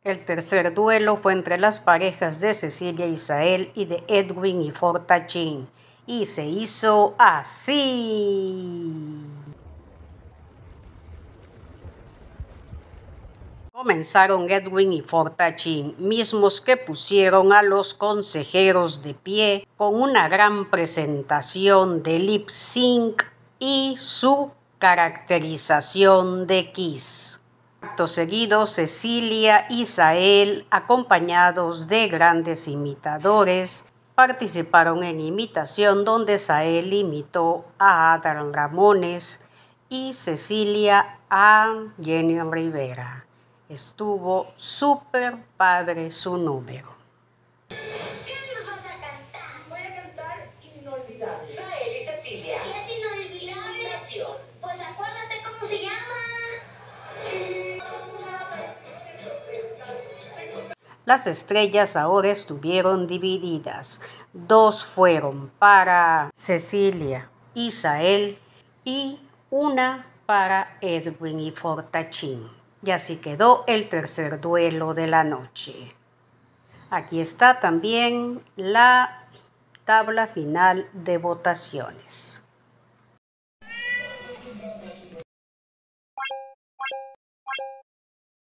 El tercer duelo fue entre las parejas de Cecilia Isael y de Edwin y Fortachín, y se hizo así. Comenzaron Edwin y Fortachín, mismos que pusieron a los consejeros de pie con una gran presentación de lip sync y su caracterización de Kiss. Acto seguido, Cecilia y Isael, acompañados de grandes imitadores, participaron en imitación donde Isael imitó a Adal Ramones y Cecilia a Jenny Rivera. Estuvo súper padre su número. ¿Qué nos vas a cantar? Voy a cantar Inolvidable. Isael y Cecilia. Si es inolvidable, Imitación. pues acuérdate cómo se llama. Las estrellas ahora estuvieron divididas. 2 fueron para Cecilia, Isael y una para Edwin y Fortachín. Y así quedó el tercer duelo de la noche. Aquí está también la tabla final de votaciones.